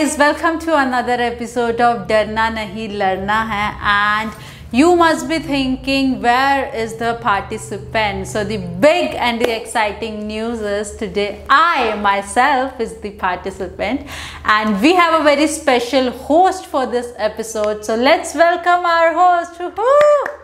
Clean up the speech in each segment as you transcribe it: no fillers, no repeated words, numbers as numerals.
guys, welcome to another episode of डरना नहीं लड़ना है. And you must be thinking, where is the participant? So the big and the exciting news is today I myself is the participant, and we have a very special host for this episode. So let's welcome our host. Woo-hoo!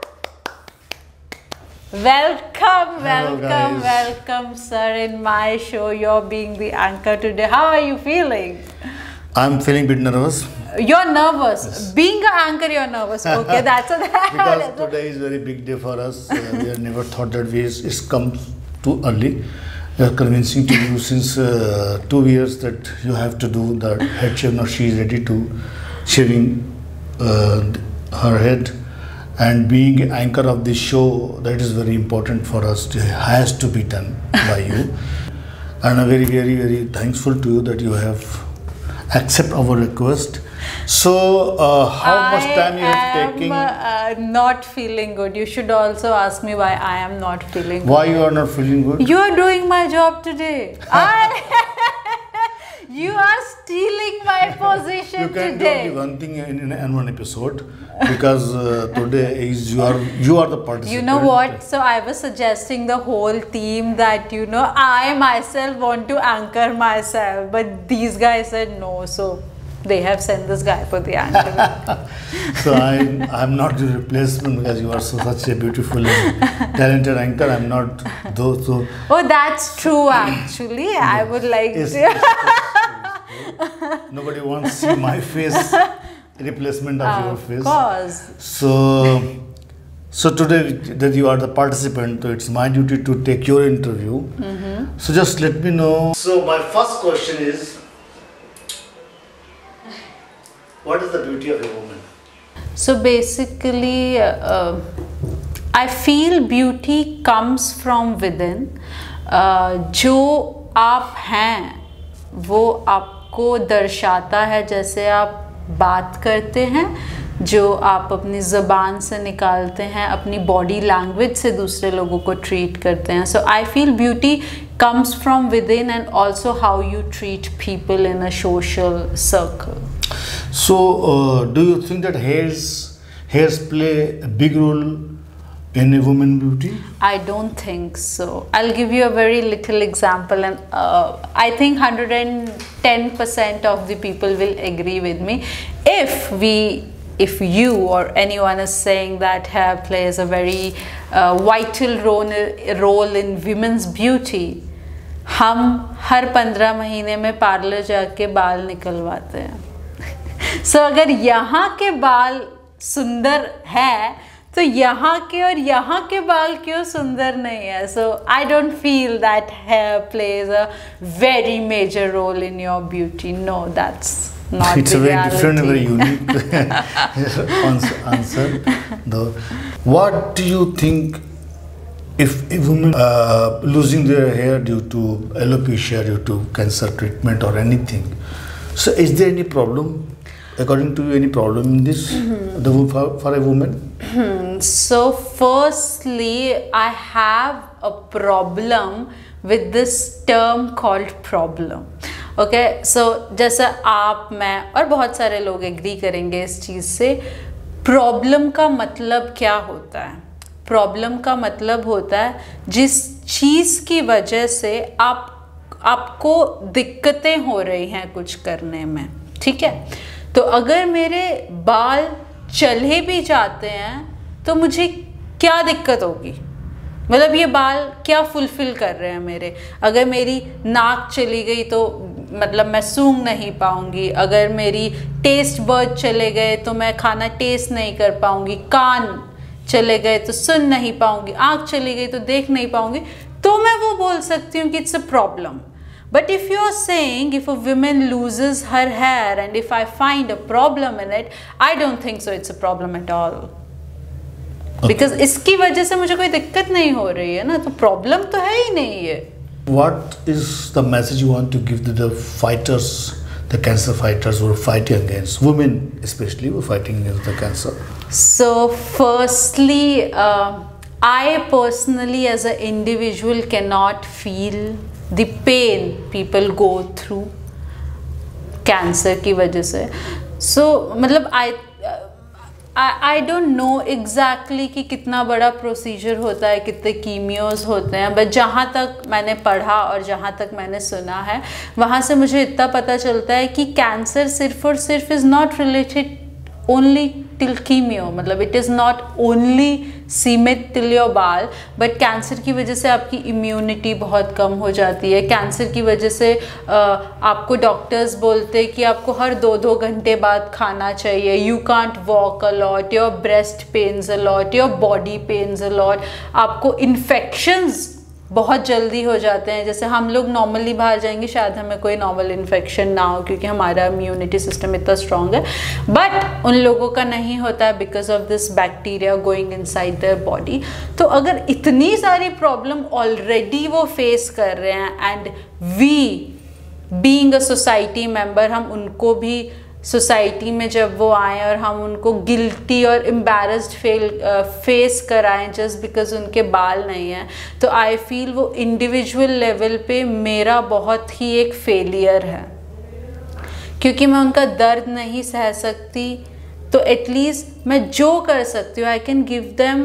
Welcome, sir, in my show. You're being the anchor today. How are you feeling? I'm feeling a bit nervous. You're nervous. Yes. Being an anchor, you're nervous. Okay, that's because today is a very big day for us. We have never thought that it's come too early. We are convincing to you since 2 years that you have to do the head shave. Now she is ready to shaving her head. And being anchor of this show, that is very important for us. It has to be done by you. And I'm very, very, very thankful to you that you have accepted our request. So, how much time you have taken? I am not feeling good. You should also ask me why I am not feeling good. Why you are not feeling good? You are doing my job today. You are stealing my position today. You can do only one thing in one episode, because today is you are the participant. You know what? So I was suggesting the whole team that I myself want to anchor myself, but these guys said no. So they have sent this guy for the anchor. So I'm not the replacement, because you are such a beautiful and talented anchor. I'm not though. So oh, that's true. Actually, yeah. I would like to. Nobody wants to see my face, replacement of your face. Of course. So today that you are the participant, so it's my duty to take your interview. So just let me know. So my first question is, what is the beauty of a woman? So basically, I feel beauty comes from within. जो आप हैं वो आपको दर्शाता है, जैसे आप बात करते हैं, जो आप अपनी ज़बान से निकालते हैं, अपनी बॉडी लैंग्वेज से दूसरे लोगों को ट्रीट करते हैं. So I feel beauty comes from within, and also how you treat people in a social circle. So do you think that hairs play a big role in a woman beauty? I don't think so. I'll give you a very little example, and I think 110% of the people will agree with me. If you or anyone is saying that hair plays a very vital role in women's beauty, हम हर 15 महीने में parlour जाके बाल निकलवाते हैं. So अगर यहाँ के बाल सुंदर है, तो यहाँ के और यहाँ के बाल क्यों सुंदर नहीं है? So I don't feel that hair plays a very major role in your beauty. No, that's not it's the a very reality. different, very unique answer. Though, what do you think if a woman losing their hair due to alopecia, due to cancer treatment or anything? So is there any problem? According to you, any problem in this for a woman? So firstly, I have a problem with this term called problem. Okay, so जैसे आप, मैं और बहुत सारे लोग agree करेंगे इस चीज़ से. प्रॉब्लम का मतलब क्या होता है? प्रॉब्लम का मतलब होता है जिस चीज़ की वजह से आपको दिक्कतें हो रही हैं कुछ करने में. ठीक है, तो अगर मेरे बाल चले भी जाते हैं तो मुझे क्या दिक्कत होगी? मतलब ये बाल क्या फुलफिल कर रहे हैं मेरे? अगर मेरी नाक चली गई तो मतलब मैं सूंघ नहीं पाऊंगी. अगर मेरी टेस्ट बर्ड चले गए तो मैं खाना टेस्ट नहीं कर पाऊंगी. कान चले गए तो सुन नहीं पाऊंगी. आँख चली गई तो देख नहीं पाऊंगी. तो मैं वो बोल सकती हूँ कि it's a problem. But if you are saying if a woman loses her hair and if I find a problem in it, I don't think so it's a problem at all. Okay. Because इसकी वजह से मुझे कोई दिक्कत नहीं हो रही है ना, तो प्रॉब्लम तो है ही नहीं है. What is the message you want to give to the fighters, the cancer fighters who are fighting against women, especially who are fighting against the cancer? So firstly, I personally as an individual cannot feel the pain people go through. Cancer की वजह से. सो मतलब I don't know exactly कि कितना बड़ा procedure होता है, कितने कीमियोज होते हैं, बट जहाँ तक मैंने पढ़ा और जहाँ तक मैंने सुना है वहाँ से मुझे इतना पता चलता है कि कैंसर सिर्फ और सिर्फ is not related only till chemo, मतलब इट इज़ नॉट ओनली सीमित टिल योर बाल, बट कैंसर की वजह से आपकी इम्यूनिटी बहुत कम हो जाती है. कैंसर की वजह से आपको डॉक्टर्स बोलते हैं कि आपको हर 2-2 घंटे बाद खाना चाहिए. You can't walk a lot, your breast pains a lot, your body pains a lot. आपको इन्फेक्शंस बहुत जल्दी हो जाते हैं. जैसे हम लोग नॉर्मली बाहर जाएंगे, शायद हमें कोई नॉर्मल इन्फेक्शन ना हो क्योंकि हमारा इम्यूनिटी सिस्टम इतना स्ट्रांग है, बट उन लोगों का नहीं होता है because of this bacteria going inside their body. तो अगर इतनी सारी प्रॉब्लम ऑलरेडी वो फेस कर रहे हैं and we being a society member, हम उनको भी सोसाइटी में जब वो आए और हम उनको गिल्टी और एम्बैरेस्ड फेस कराएं जस्ट बिकॉज उनके बाल नहीं हैं, तो आई फील वो इंडिविजुअल लेवल पे मेरा बहुत ही एक फेलियर है, क्योंकि मैं उनका दर्द नहीं सह सकती. तो एटलीस्ट मैं जो कर सकती हूँ, I can give them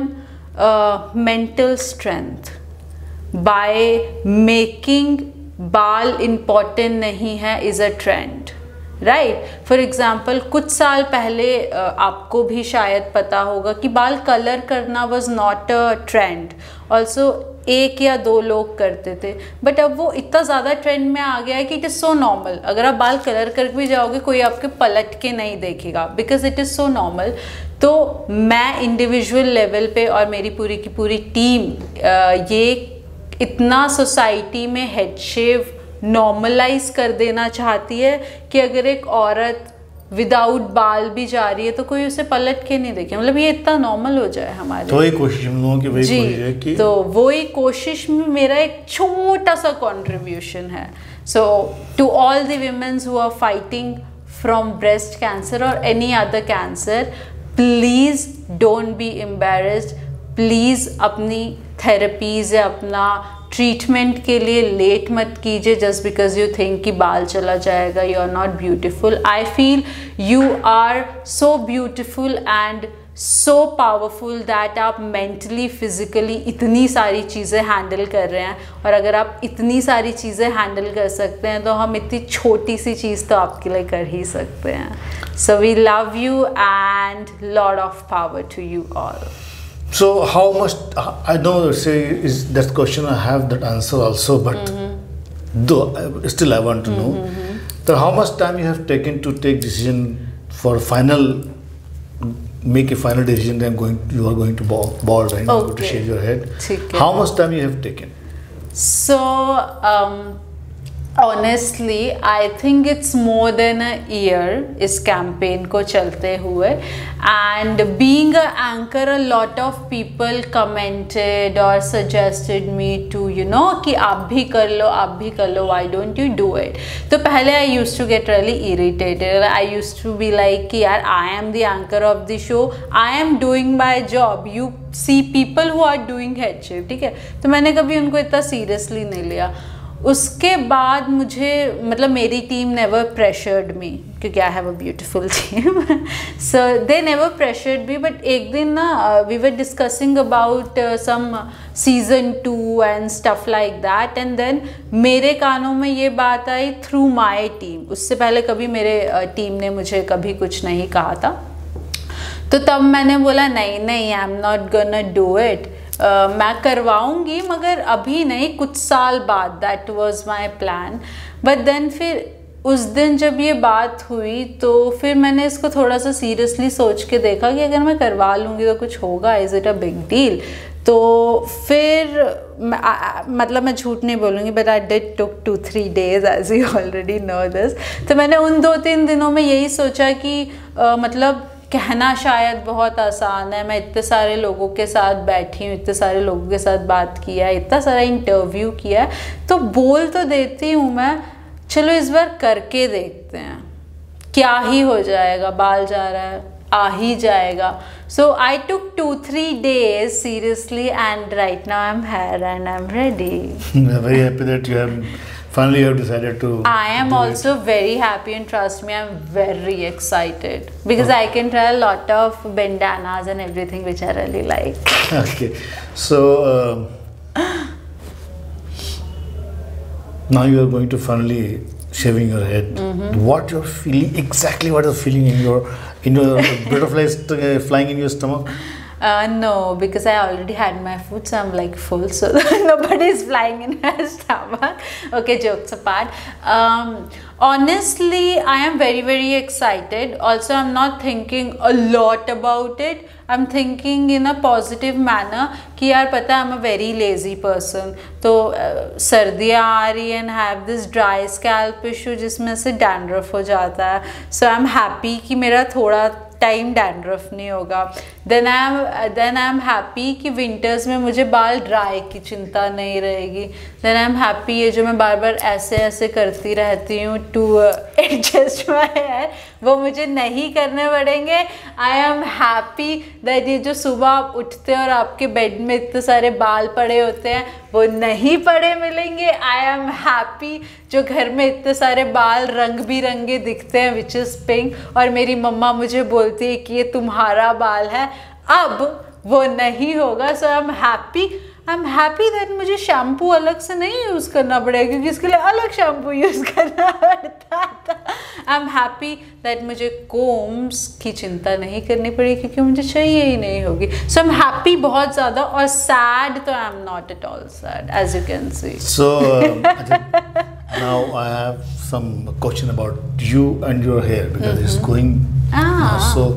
mental strength by making बाल इम्पॉर्टेंट नहीं है is a trend, right. For example कुछ साल पहले आपको भी शायद पता होगा कि बाल कलर करना was not a trend. Also 1 या 2 लोग करते थे, बट अब वो इतना ज़्यादा ट्रेंड में आ गया है कि इट इज़ सो नॉर्मल. अगर आप बाल कलर करके भी जाओगे कोई आपके पलट के नहीं देखेगा because it is so normal. तो मैं इंडिविजुअल लेवल पे और मेरी पूरी की पूरी टीम ये इतना सोसाइटी में हेड शेव नॉर्मलाइज कर देना चाहती है कि अगर एक औरत विदाउट बाल भी जा रही है तो कोई उसे पलट के नहीं देखे, मतलब ये इतना नॉर्मल हो जाए हमारे. तो वही कोशिश हम लोगों की वही जी, कोशिश है कि तो वही कोशिश में मेरा एक छोटा सा कंट्रीब्यूशन है. So to all the womens who are fighting from breast cancer और any other cancer, please don't be embarrassed. Please अपनी थेरेपीज या अपना ट्रीटमेंट के लिए लेट मत कीजिए जस्ट बिकॉज यू थिंक कि बाल चला जाएगा. You are not beautiful. I feel you are so beautiful and so powerful that आप मेंटली फिजिकली इतनी सारी चीज़ें हैंडल कर रहे हैं. और अगर आप इतनी सारी चीज़ें हैंडल कर सकते हैं तो हम इतनी छोटी सी चीज़ तो आपके लिए कर ही सकते हैं. So we love you and lot of power to you all. So how much, I know say is that question, I have that answer also, but though still I want to know that how much time you have taken to take decision for make a final decision that you are going to bald, right? Okay. Going to shave your head. Okay. How much time you have taken? So honestly I think it's more than a year इस campaign को चलते हुए. And being a anchor a lot of people commented और suggested me to you know कि आप भी कर लो, आप भी कर लो, why don't you do it. तो पहले I used to get really irritated. I used to be like कि यार I am the anchor of the show, I am doing my job, you see people who are doing head shave, ठीक है. तो मैंने कभी उनको इतना seriously नहीं लिया. उसके बाद मुझे मतलब मेरी टीम नेवर प्रेशर्ड मी क्योंकि I have a beautiful team. So they never pressured me. But एक दिन ना we were discussing about some season 2 and stuff like that and then मेरे कानों में ये बात आई थ्रू माई टीम. उससे पहले कभी मेरे टीम ने मुझे कभी कुछ नहीं कहा था. तो तब मैंने बोला नहीं I am not gonna do it. मैं करवाऊंगी मगर अभी नहीं, कुछ साल बाद. That was my plan. But then फिर उस दिन जब ये बात हुई तो फिर मैंने इसको थोड़ा सा सीरियसली सोच के देखा कि अगर मैं करवा लूँगी तो कुछ होगा, is it a big deal. तो फिर मतलब मैं झूठ नहीं बोलूँगी but I did took 2-3 days as you already know this. तो मैंने उन 2-3 दिनों में यही सोचा कि मतलब कहना शायद बहुत आसान है. मैं इतने सारे लोगों के साथ बैठी हूँ, इतने सारे लोगों के साथ बात किया है, इतना सारा इंटरव्यू किया है, तो बोल तो देती हूँ मैं, चलो इस बार करके देखते हैं क्या ही हो जाएगा. बाल जा रहा है, आ ही जाएगा. सो आई टुक 2-3 days seriously and right now I'm here and I'm ready. I'm very happy that you have finally you have decided to. I am do also very happy, and trust me, I'm very excited because I can try a lot of bandanas and everything which I really like. Okay, so now you are going to finally shaving your head. What you're feeling exactly? What is feeling in your butterflies flying in your stomach? No, because I already had my food, so I'm like full, so nobody is flying in my stomach. Okay, jokes apart. Honestly, I am very, very excited. Also, I'm not thinking a lot about it. I'm thinking in a positive manner कि यार पता है I'm a very lazy person. तो सर्दियाँ आ रही and have this dry scalp issue जिसमें से dandruff हो जाता है. So I'm happy कि मेरा थोड़ा टाइम डैंड्रफ नहीं होगा. देन आई एम हैप्पी कि विंटर्स में मुझे बाल ड्राई की चिंता नहीं रहेगी. देन आई एम हैप्पी ये जो मैं बार बार ऐसे ऐसे करती रहती हूँ टू एडजस्ट माई हेयर, वो मुझे नहीं करने पड़ेंगे. आई एम हैप्पी दैट ये जो सुबह आप उठते हैं और आपके बेड में इतने सारे बाल पड़े होते हैं वो नहीं पड़े मिलेंगे. आई एम हैप्पी जो घर में इतने सारे बाल रंग बिरंगे दिखते हैं विच इज़ पिंक, और मेरी मम्मा मुझे बोलती है कि ये तुम्हारा बाल है, अब वो नहीं होगा. So I am happy that मुझे शैम्पू अलग से नहीं यूज़ करना पड़ेगा क्योंकि इसके लिए अलग शैम्पू यूज़ करना पड़ता था. आई एम हैप्पी दैट मुझे कोम्स की चिंता नहीं करनी पड़ेगी क्योंकि मुझे चाहिए ही नहीं होगी. सो आई एम हैप्पी बहुत ज़्यादा. और सैड तो I am not at all sad as you can see. So now I have some question about you and your hair because it's going. So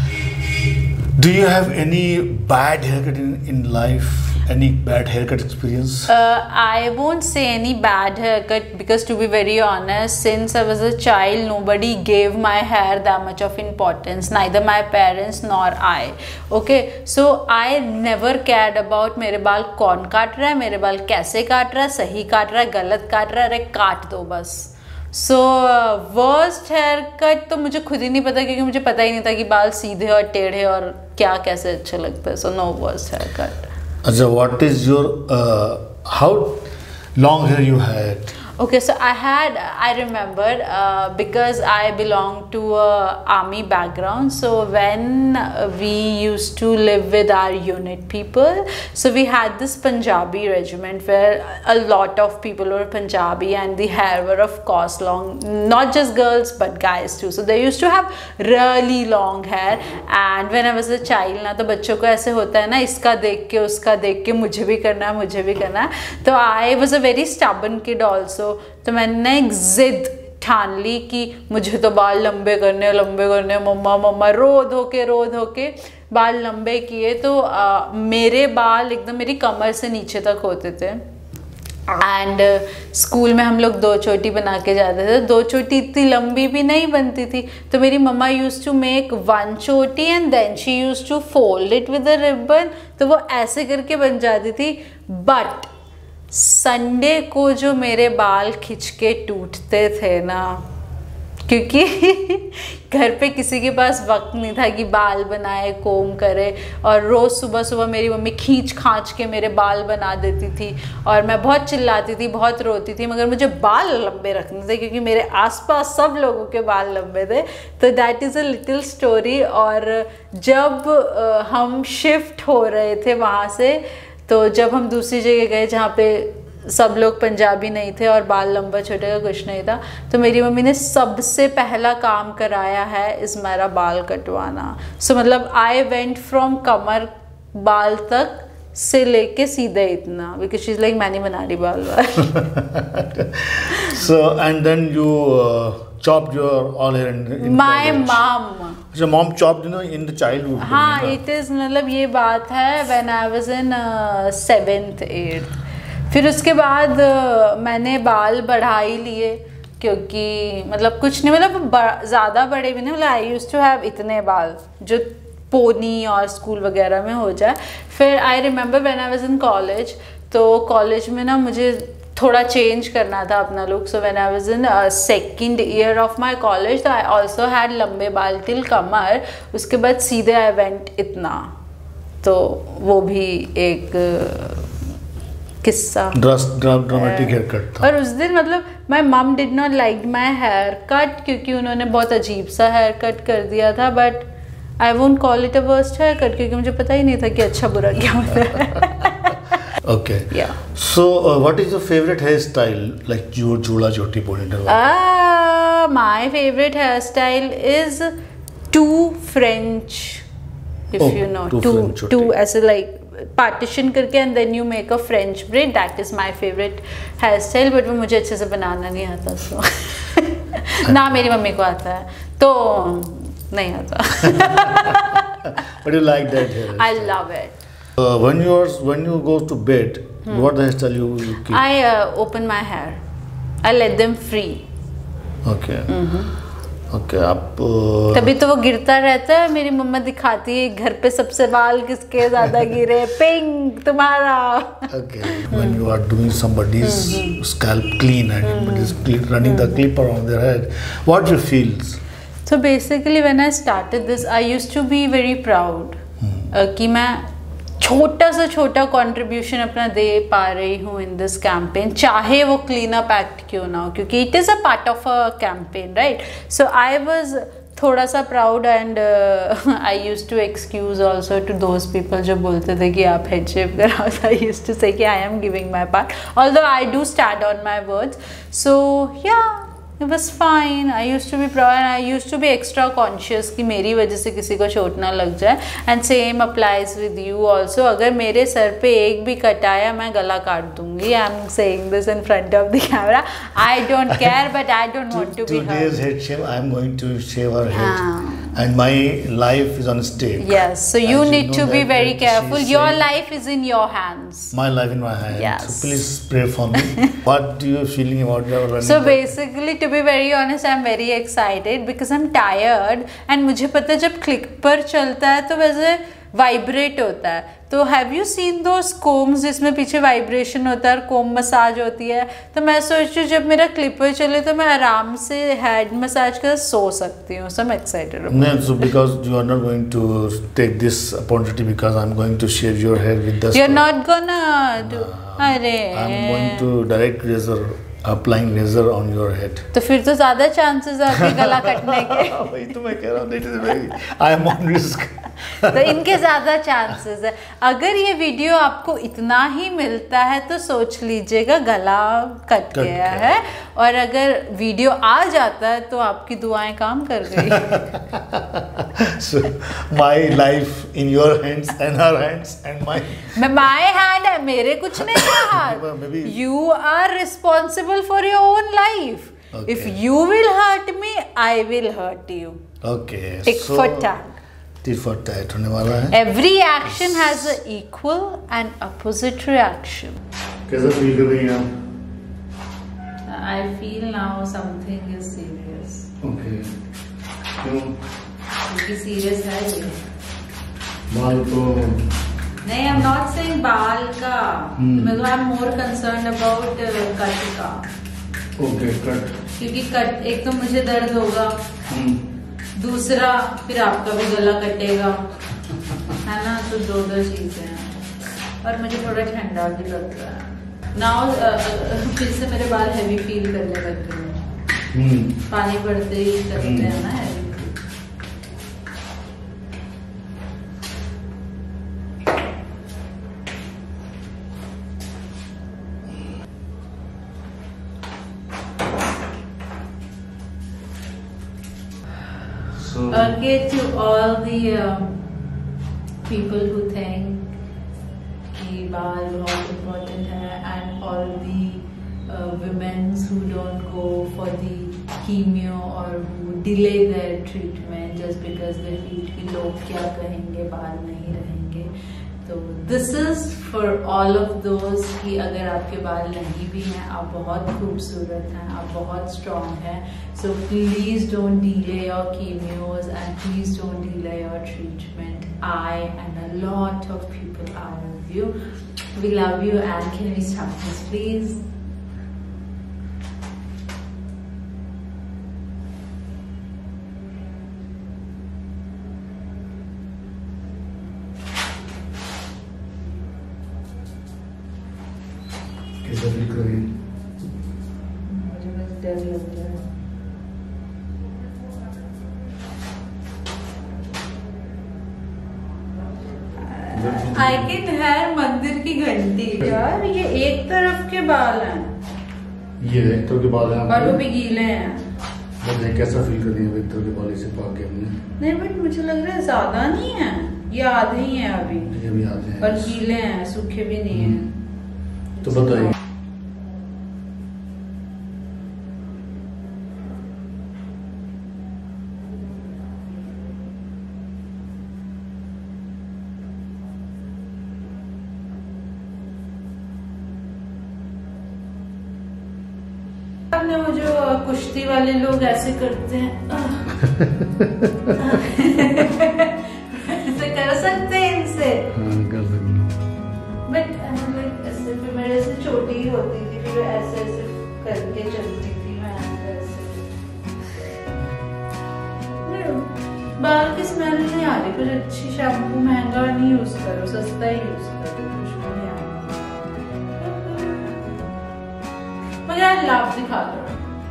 do you have any bad haircut in life? Any bad haircut experience? I won't say any bad haircut because to be very honest, since I was a child, nobody gave my hair that much of importance, neither my parents nor I. Okay, so I never cared about मेरे बाल कौन काट रहा है, मेरे बाल कैसे काट रहा है, सही काट रहा है, गलत काट रहा है, अरे काट दो बस. सो वर्स्ट हेयर कट तो मुझे खुद ही नहीं पता क्योंकि मुझे पता ही नहीं था कि बाल सीधे और टेढ़े और क्या कैसे अच्छे लगते हैं. So no worst hair cut. So what is your how long hair you had? Okay, so I remember because I belong to a army background. So when we used to live with our unit people, so we had this Punjabi regiment where a lot of people were Punjabi and the hair were of course long, not just girls but guys too. So they used to have really long hair. And when I was a child ना तो बच्चों को ऐसे होता है ना, इसका देख के उसका देख के मुझे भी करना है, मुझे भी करना है. तो I was a very stubborn kid also. तो मैंने एक जिद ठान ली कि मुझे तो बाल लंबे करने मम्मा रो धो के बाल लंबे किए. तो मेरे बाल एकदम मेरी कमर से नीचे तक होते थे. एंड स्कूल में हम लोग 2 चोटी बना के जाते थे. 2 चोटी इतनी लंबी भी नहीं बनती थी तो मेरी मम्मा यूज टू मेक 1 चोटी and then she use to fold it with a ribbon. तो वो ऐसे करके बन जाती थी. बट संडे को जो मेरे बाल खिंच के टूटते थे ना, क्योंकि घर पे किसी के पास वक्त नहीं था कि बाल बनाए कोम करे, और रोज़ सुबह सुबह मेरी मम्मी खींच खांच के मेरे बाल बना देती थी और मैं बहुत चिल्लाती थी, बहुत रोती थी, मगर मुझे बाल लंबे रखने थे क्योंकि मेरे आसपास सब लोगों के बाल लंबे थे. तो that is a little story. और जब हम शिफ्ट हो रहे थे वहाँ से, तो जब हम दूसरी जगह गए जहाँ पे सब लोग पंजाबी नहीं थे और बाल लंबा छोटे का कुछ नहीं था, तो मेरी मम्मी ने सबसे पहला काम कराया है इस मेरा बाल कटवाना. सो मतलब आई वेंट फ्रॉम कमर बाल तक से लेके सीधे इतना, बिकॉज शी इज लाइक मैंने बना रही बाल. So and then you chopped your all hair in my college. mom. So mom chopped in the childhood. हाँ, it is मतलब ये बात है when I was in 7th 8th. फिर उसके बाद मैंने बाल बढ़ा ही लिए क्योंकि मतलब कुछ नहीं, मतलब ज़्यादा बड़े भी नहीं, मतलब आई यूज टू हैव इतने बाल जो पोनी और स्कूल वगैरह में हो जाए. फिर I remember when I was in college, तो कॉलेज में ना मुझे थोड़ा चेंज करना था अपना look. So when I was in 2nd year of my college, तो आई ऑल्सो हैड लंबे बाल टिल कमर. उसके बाद सीधे आई वेंट इतना, तो वो भी एक किस्सा, ड्रामेटिक हेयर कट था। और उस दिन मतलब my mom did not like my hair cut क्योंकि उन्होंने बहुत अजीब सा हेयर कट कर दिया था, but I won't call it a worst hair cut क्योंकि मुझे पता ही नहीं था कि अच्छा बुरा क्या होता है। Okay. Yeah. So, what is your favorite hairstyle? Like your jula joti ponytail? My favorite hairstyle is two French, if you know, two as a like partition करके and then you make a French braid. That is my favorite hairstyle, but वो मुझे अच्छे से बनाना नहीं आता, so ना मेरी mummy को आता है तो नहीं आता। But you like that hair? I love it. When you go to bed, what hairstyle you keep? I open my hair. I let them free. Okay. Okay. आप तभी तो वो गिरता रहता है, मेरी मम्मा दिखाती है घर पे सबसे बाल किसके ज्यादा गिरे, पिंक तुम्हारा। Okay. When you are doing somebody's scalp clean and somebody's running the clipper on their head, what you feel? So basically when I started this, I used to be very proud कि मैं छोटा से छोटा contribution अपना दे पा रही हूँ in this campaign, चाहे वो क्लीन अप एक्ट क्यों ना हो, क्योंकि it is a part of a campaign, right. So I was थोड़ा सा proud and I use to excuse also to those people जो बोलते थे कि आप हेड शेप कराओ। आई यूज टू से कि I am giving my part, although I do stand on my words. So yeah It was fine. I used to be proud and I used to be extra conscious कि मेरी वजह से किसी को चोट ना लग जाए। And same applies with you also. अगर मेरे सर पे एक भी कट आया मैं गला काट दूंगी। I'm saying this in front of the camera. I don't care, but I don't want to be hurt. Today's head shave, I'm going to shave her head, and my life is on stake. Yes, so you need to be very careful. Your life is in your hands. My life in my hands. Yes. So please pray for me. What do you feeling about your running? So basically, to be very honest, I'm very excited because I'm tired and मुझे पता है जब click पर चलता है तो वैसे vibrate होता है। तो have you seen those combs जिसमें पीछे वाइब्रेशन होता है और कोम मसाज होती है, तो मैं सोच रही हूँ जब मेरा क्लिपर चले तो मैं आराम से हेड मसाज कर सो सकती हूँ। So I'm excited about it. So because you are not going to take this opportunity because I'm going to shave your hair with the You're not gonna do अरे I'm going to direct razor applying razor on your head. तो फिर तो ज्यादा chances है आपके गला कटने के। वही तो मैं कह रहा हूँ, it is very I am on risk. तो इनके ज़्यादा चांसेस है। अगर ये वीडियो आपको इतना ही मिलता है तो सोच लीजिएगा गला कट गया है, और अगर वीडियो आ जाता है तो आपकी दुआएं काम कर गई। So my life in your hands and her hands and my hand है, मेरे कुछ नहीं कहा। You are responsible for your own life. Okay. If you will hurt me, I will hurt you. Okay. Tit for tat. tit for tat होने वाला है। Every action has an equal and opposite reaction. कैसा feel कर रही हैं आप? I feel now something is serious. Okay. क्यों? क्योंकि serious है ये। बाल को नहीं, I'm not saying बाल का, मतलब I'm more concerned about cut का। Okay, cut. क्योंकि कट एक तो मुझे दर्द होगा, दूसरा फिर आपका भी गला कटेगा, है ना, तो दो चीजें हैं। और मुझे थोड़ा ठंडा भी लग रहा है नाउ, फिर से मेरे बाल हैवी फील करने लग गए हैं। पानी पड़ते ही करते हैं ना heavy. Okay, to all the people who think कि बाल बहुत important है, and all the women who don't go for the chemo or who delay their treatment just because they feel कि लोग क्या कहेंगे, बाल नहीं रहेंगे। तो this is for all of those कि अगर आपके बाल नहीं भी हैं, आप बहुत खूबसूरत हैं, आप बहुत strong हैं। So please don't delay your chemos and please don't delay your treatment. I and a lot of people are with you. We love you, and can we start this please? कैसा feel कर रही है? मुझे बस डर लग रहा है। आई कैन हेयर मंदिर की घंटी। यार ये एक तरफ के बाल हैं, ये एक तरफ के बाल हैं और वो भी गीले हैं। बताइए कैसा फील कर रही है एक तरफ के बाल इसे पाके हमने? नहीं बट मुझे लग रहा है ज्यादा नहीं है, ये आधे ही हैं अभी, ये भी आते हैं और गीले हैं, सूखे भी नहीं है। तो बताइए आपने वो जो कुश्ती वाले लोग ऐसे करते हैं ऐसे कर सकते हैं इनसे? हाँ कर सकते हैं, बट ऐसे फिर मेरे से छोटी ही होती थी, फिर ऐसे ऐसे करके चलती थी मैं ऐसे। बाल की स्मेल नहीं आ रही, कुछ अच्छी शैम्पू महंगा नहीं यूज करो, सस्ता ही यूज करो, खुशबू नहीं आ रही। मगर लाभ दिखा दो।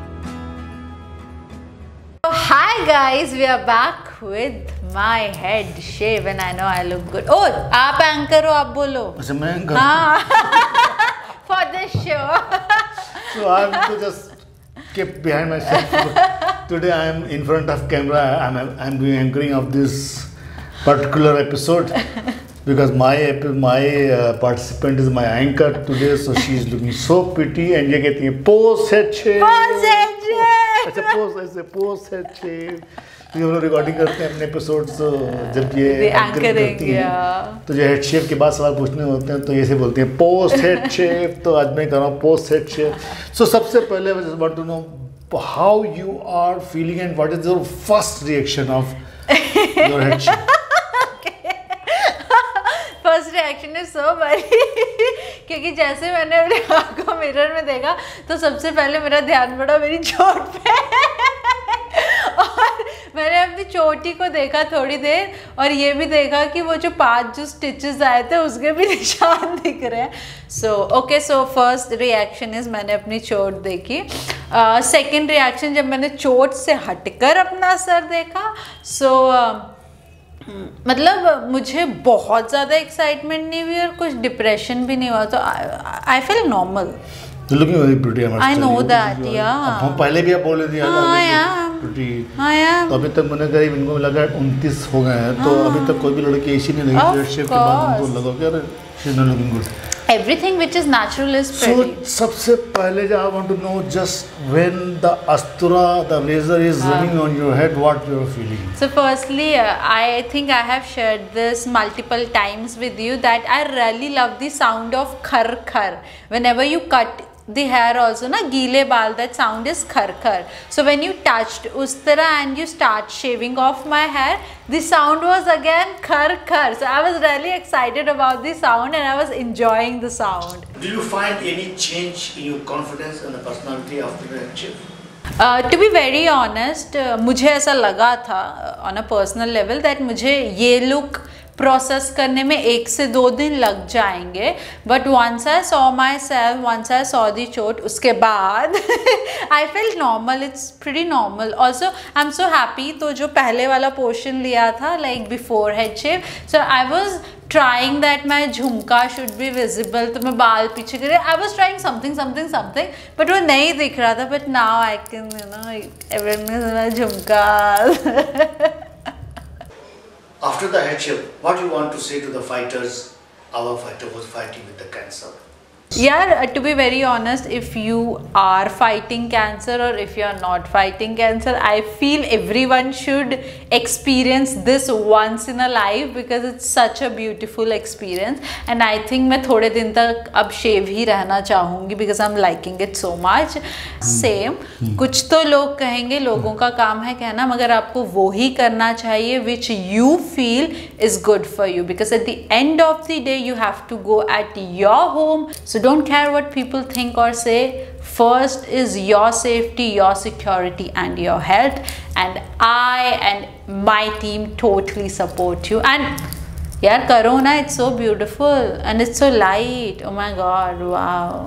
Hi guys, we are back with my head shave and I know I look good. Oh, आप एंकर हो, आप बोलो। अच्छा मैं एंकर? हाँ for this show. So I have to just keep behind myself. Today I am in front of camera. I'm doing anchoring of this particular episode because my participant is my anchor today. So she is looking so pretty and ये कहती है post head शेव। अच्छा post head शेव। तो हम लोग recording करते हैं अपने एपिसोड्स, जब ये एंकरिंग करती हैं तो जो हेड शेव के बाद सवाल पूछने होते हैं तो ये से बोलती हैं पोस्ट हेड शेव। तो आज मैं कर रहा हूँ पोस्ट हेड शेव। सो सबसे पहले I just want to know how you are feeling and what is your first reaction of your head shave? First reaction is so बड़ी क्योंकि जैसे मैंने अपने आप को मिरर में देखा तो सबसे पहले मेरा ध्यान पड़ा मेरी चोट पे और मैंने अपनी चोटी को देखा थोड़ी देर और ये भी देखा कि वो जो 5 जो स्टिचेस आए थे उसके भी निशान दिख रहे हैं। सो फर्स्ट रिएक्शन इज मैंने अपनी चोट देखी। सेकंड रिएक्शन जब मैंने चोट से हटकर अपना सर देखा, मतलब मुझे बहुत ज़्यादा एक्साइटमेंट नहीं हुई और कुछ डिप्रेशन भी नहीं हुआ, तो I feel normal. Looking very pretty, I know that, या हम पहले भी आप बोल रही थी प्रिटी। तो अभी तक मैंने करीब इनको लगा 29 हो गए हैं, तो अभी तक कोई भी लड़की ऐसी नहीं लगी रेड शेव के बाद उनको लगा कि अरे she is not looking good. Everything which is natural is pretty. So सबसे पहले I want to know just when the astura, the razor is running on your head, what you are feeling? So firstly, I think I have shared this multiple times with you that I really love the sound of khar khar. Whenever you cut the hair also na गीले बाल, that sound is khar khar. So when you touched Ustara and you start shaving off my hair, the sound was again khar khar. So I was really excited about the sound and I was enjoying the sound. Do you find any change in your confidence and the personality after the shave? To be very honest, मुझे ऐसा लगा था on a personal level that मुझे ये look process करने में 1 से 2 दिन लग जाएंगे, but once I saw myself, once I saw the chot, उसके बाद I feel normal, it's pretty normal. Also I am so happy. तो जो पहले वाला पोर्शन लिया था like before head shave, so I was trying that my jhumka should be visible, तो मैं बाल पीछे करे, I was trying something but वो नहीं दिख रहा था। But now I can everyone झुमका। After the head shave, what do you want to say to the fighters? Our fighter was fighting with the cancer. Yeah, to be very honest, if you are fighting cancer or if you are not fighting cancer, I feel everyone should experience this once in a life because it's such a beautiful experience. And I think मैं थोड़े दिन तक अब शेव ही रहना चाहूँगी because I'm liking it so much. Same. कुछ तो लोग कहेंगे, लोगों का काम है कहना, मगर आपको वो ही करना चाहिए which you feel is good for you, because at the end of the day you have to go at your home. So don't care what people think or say. First is your safety, your security and your health, and I and my team totally support you. And yaar karo na, it's so beautiful and it's so light. Oh my god, wow.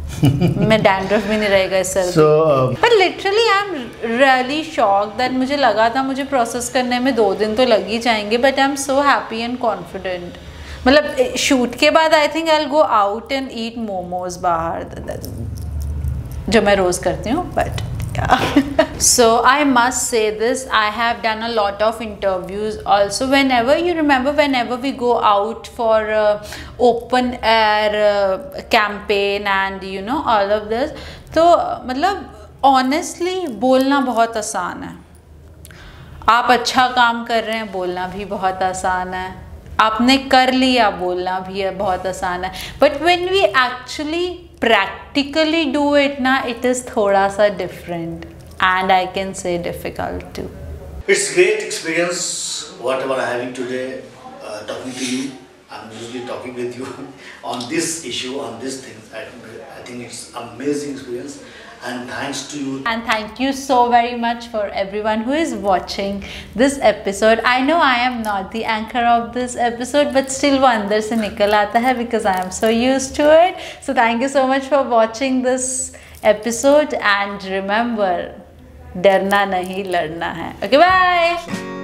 मैं dandruff भी नहीं रहेगा इस सर। So पर literally I am really shock that मुझे लगा था मुझे प्रोसेस करने में 2 दिन तो लग ही जाएंगे, but I am so happy and confident. मतलब शूट के बाद I think I will go out and eat momos बाहर, जो मैं रोज़ करती हूँ, but so I must say this, I have done a lot of interviews also. Whenever you remember, whenever we go out for open air campaign and you know all of this, तो मतलब honestly बोलना बहुत आसान है। आप अच्छा काम कर रहे हैं, बोलना भी बहुत आसान है। आपने कर लिया, बोलना भी है बहुत आसान है। But when we actually practically do it ना, it is थोड़ा सा different and I can say difficult too. it's great experience whatever I'm having today, talking to you. I'm usually talking with you on this issue, on this thing. I think it's amazing experience, and thanks to you. And thank you so very much for everyone who is watching this episode. I know I am not the anchor of this episode, but still वो अंदर से निकल आता है because I am so used to it. So thank you so much for watching this episode, and remember, डरना नहीं, लड़ना है. Okay, bye.